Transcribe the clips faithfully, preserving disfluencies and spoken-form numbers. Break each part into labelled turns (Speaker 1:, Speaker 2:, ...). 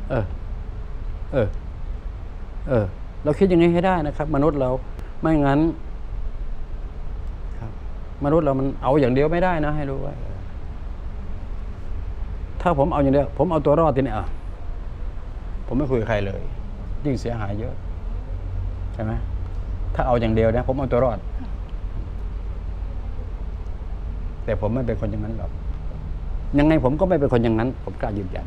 Speaker 1: เออเออเออเราคิดอย่างนี้ให้ได้นะครับมนุษย์เราไม่งั้นครับมนุษย์เรามันเอาอย่างเดียวไม่ได้นะให้รู้ไว้ถ้าผมเอาอย่างเดียวผมเอาตัวรอดทีนี้อ่ะผมไม่คุยกับใครเลยยิ่งเสียหายเยอะใช่ไหมถ้าเอาอย่างเดียวนะผมเอาตัวรอดแต่ผมไม่เป็นคนอย่างนั้นหรอกยังไงผมก็ไม่เป็นคนอย่างนั้นผมกล้ายืนยัน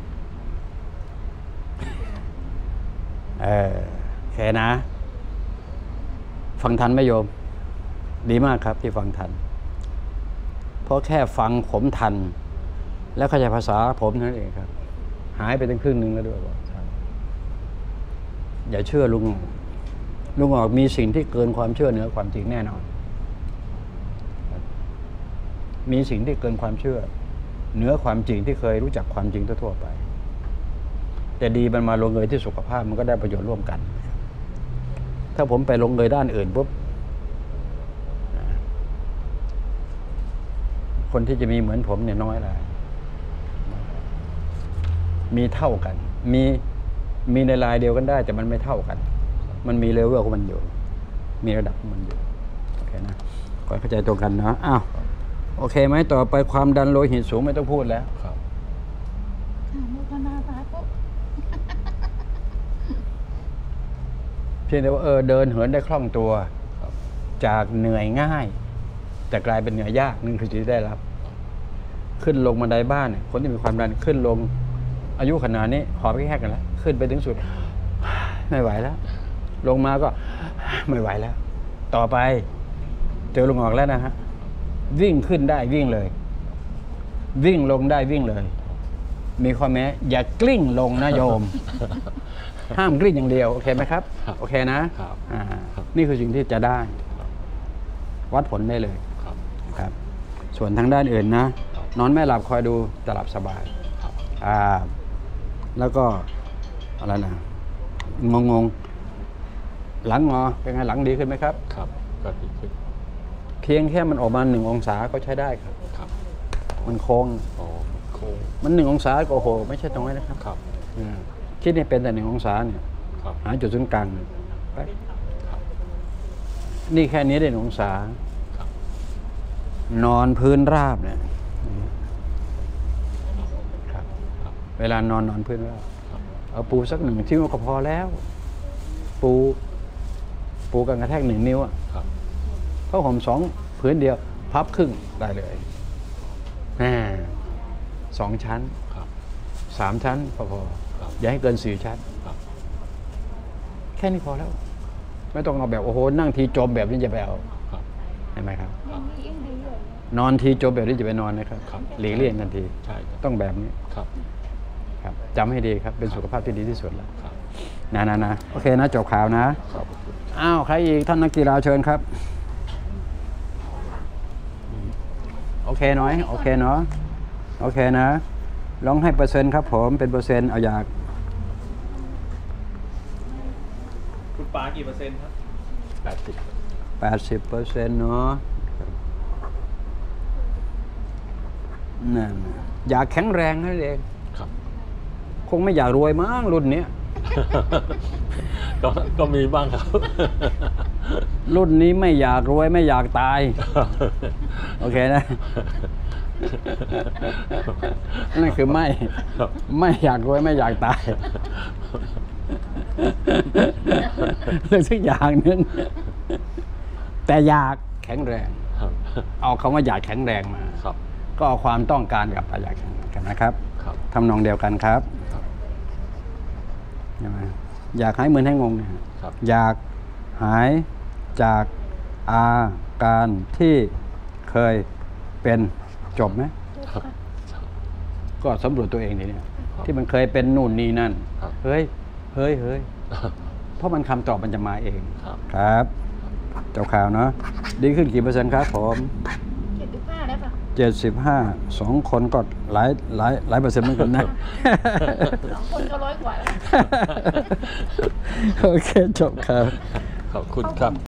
Speaker 1: เออแค่นะฟังทันไหมโยมดีมากครับที่ฟังทันเพราะแค่ฟังผมทันแล้วเข้าใจภาษาผมนั่นเองครับหายไปตั้งครึ่งหนึ่งแล้วด้วยบอกอย่าเชื่อลุงลุงออกมีสิ่งที่เกินความเชื่อเหนือความจริงแน่นอนมีสิ่งที่เกินความเชื่อเหนือความจริงที่เคยรู้จักความจริงทั่วไปแต่ดีมันมาลงเอยที่สุขภาพมันก็ได้ประโยชน์ร่วมกันถ้าผมไปลงเอยด้านอื่นปุ๊บคนที่จะมีเหมือนผมเนี่ยน้อยเลยมีเท่ากันมีมีในลายเดียวกันได้แต่มันไม่เท่ากันมันมีเลเวลของมันอยู่มีระดับของมันอยู่โอเคนะขอเข้าใจตรงกันนะอ้าวโอเคไหมต่อไปความดันโลหิตสูงไม่ต้องพูดแล้วครับ
Speaker 2: โมทนาสาธุ
Speaker 1: เพียงแต่ว่าเออเดินเหินได้คล่องตัวจากเหนื่อยง่ายแต่กลายเป็นเหนื่อยยากนั่นคือสิ่งที่ได้รับขึ้นลงบันไดบ้านคนที่มีความดันขึ้นลงอายุขนาดนี้หอบแค่กันแล้วขึ้นไปถึงสุดไม่ไหวแล้วลงมาก็ไม่ไหวแล้วต่อไปเจอลุงออกแล้วนะฮะวิ่งขึ้นได้วิ่งเลยวิ่งลงได้วิ่งเลยมีข้อแม้อย่ากลิ้งลงนะโยมห้ามกลิ้งอย่างเดียวโอเคไหมครับโอเคนะนี่คือสิ่งที่จะได้วัดผลได้เลยครับส่วนทางด้านอื่นนะนอนไม่หลับคอยดูจะหลับสบายอ่าแล้วก็อะไรนะงงงหลังงอเป็นไงหลังดีขึ้นไหมครับ
Speaker 3: ครับก็ดีขึ้น
Speaker 1: เพียงแค่มันออกมาหนึ่งองศาก็ใช้ได้ครับครับมันโค้ง
Speaker 3: อ๋อโค้ง
Speaker 1: มันหนึ่งองศาก็โอ้โหไม่ใช่น้อยนะครับครับคิดนี่เป็นแต่หนึ่งองศาเนี่ยหาจุดศูนย์กลางไปนี่แค่นี้ได้หนึ่งองศานอนพื้นราบเนี่ยเวลานอนนอนพื้นราบเอาปูสักหนึ่งชิ้วก็พอแล้วปูปูกันกระแทกหนึ่งนิ้วอ่ะผ้าห่มสองพื้นเดียวพับครึ่งได้เลยสองชั้นสามชั้นพอๆอย่าให้เกินสี่ชั้นแค่นี้พอแล้วไม่ต้องเอาแบบโอ้โหนั่งทีจมแบบนี้จะไปเอาเห็นไหมครับนอนทีจมแบบนี้จะไปนอนนะครับหลีกเลี่ยงทันทีต้องแบบนี้ครับจำให้ดีครับเป็นสุขภาพที่ดีที่สุดแล้วนะนะนะโอเคนะจบข่าวนะอ้าวใครอีกท่านนักกีฬาเชิญครับโอเคน้อยโอเคเนาะโอเคนะลองให้เปอร์เซ็นต์ครับผมเป็นเปอร์เซ็นต์เอาอยาก
Speaker 3: คุณปากี่เปอร์เซ็นต์ครับแปดสิบ
Speaker 1: แปดสิบเปอร์เซ็นต์เนาะนั่นอยากแข็งแรงนั่นเองครับคงไม่อยากรวยมั้งรุ่นนี้
Speaker 3: ก็ก็มีบ้างครับ
Speaker 1: รุ่นนี้ไม่อยากรวยไม่อยากตายโอเคนะนั่นคือไม่ไม่อยากรวยไม่อยากตายเรื่องสักอย่างนึงแต่อยากแข็งแรงเอาคำว่าอยากแข็งแรงมาก็เอาความต้องการกับอยากแข็งแรงกันนะครับทำนองเดียวกันครับใช่ไหมอยากหายเหมือนให้งงเนี่ยอยากหายจากอาการที่เคยเป็นจบไหมก็สำรวจตัวเองทีนี้ที่มันเคยเป็นนู่นนี่นั่นเฮ้ยเฮ้ยเฮ้ยเพราะมันคำตอบมันจะมาเองครับเจ้าข่าวเนาะดีขึ้นกี่เปอร์เซ็นต์ครับผม
Speaker 2: เจ็ดสิบห้าได้ปะ
Speaker 1: เจ็ดสิบห้าสองคนก็หลายหลายหลายเปอร์เซ็นต์เหมือนกันนะ
Speaker 2: สองคนก็ร้อยกว่าแล้ว
Speaker 1: โอเคจบครับ
Speaker 3: ขอบคุณครับ